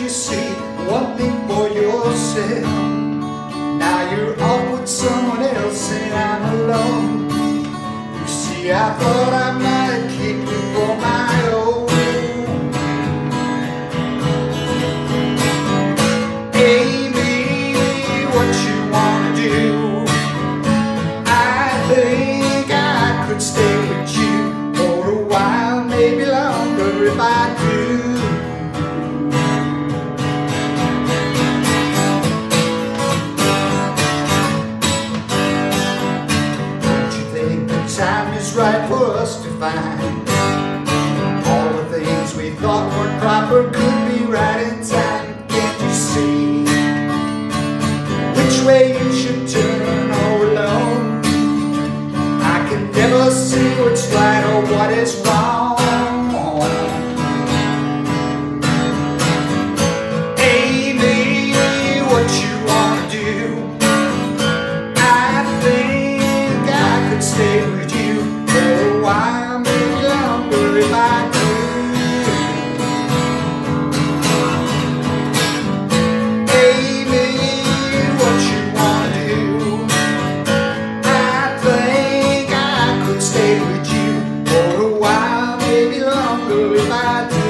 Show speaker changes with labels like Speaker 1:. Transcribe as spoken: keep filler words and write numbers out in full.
Speaker 1: you see one thing for yourself? Now you're off with someone else and I'm alone. You see, I thought I might keep you for my own. Amy, what you wanna do? I think I could stay with you for a while, maybe longer if I do. Time is right for us to find all the things we thought weren't proper could be right in time. Can't you see which way you should turn all alone? I can never see what's right or what is wrong. Amy, what you wanna do? I think I could stay with you for a while, maybe longer if I do. Amy, what you wanna do? I think I could stay with you for a while, maybe longer if I do.